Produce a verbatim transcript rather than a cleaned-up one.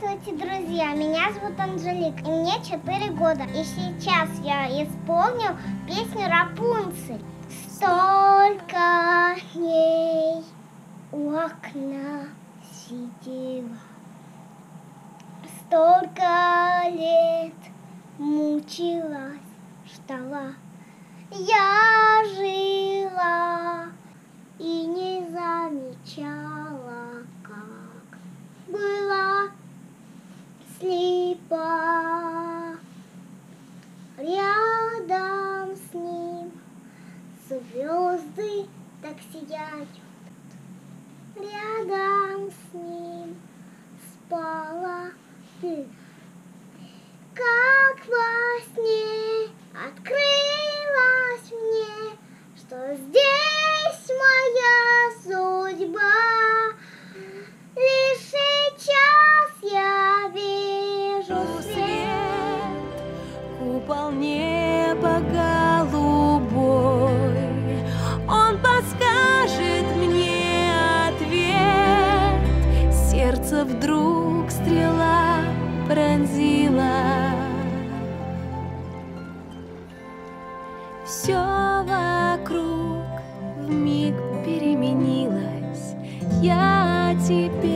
Здравствуйте, друзья! Меня зовут Анжелика, и мне четыре года. И сейчас я исполню песню Рапунцель. Столько дней у окна сидела, столько лет мучилась, ждала. Я жила и не замечала, как была слепа. Рядом с ним звезды так сияют, рядом с ним спала ты. Как во сне открылось мне, что здесь моя судьба. Лишь сейчас я вижу свет, купол неба голубой. Он подскажет мне ответ. Сердце вдруг стрела пронзила. Все вокруг вмиг переменилось. Я теперь